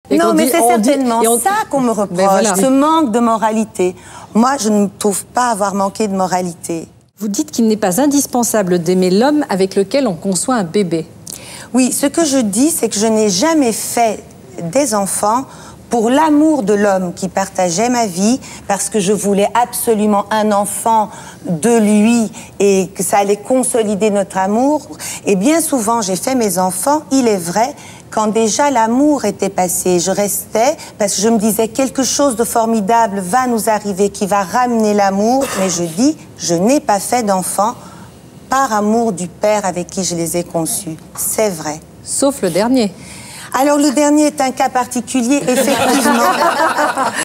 Non, mais c'est certainement ça qu'on me reproche, voilà. Ce manque de moralité. Moi, je ne trouve pas avoir manqué de moralité. Vous dites qu'il n'est pas indispensable d'aimer l'homme avec lequel on conçoit un bébé. Oui, ce que je dis, c'est que je n'ai jamais fait des enfants pour l'amour de l'homme qui partageait ma vie, parce que je voulais absolument un enfant de lui et que ça allait consolider notre amour. Et bien souvent, j'ai fait mes enfants, il est vrai, quand déjà l'amour était passé. Je restais parce que je me disais quelque chose de formidable va nous arriver, qui va ramener l'amour. Mais je dis, je n'ai pas fait d'enfants par amour du père avec qui je les ai conçus. C'est vrai. Sauf le dernier. Alors, le dernier est un cas particulier, effectivement.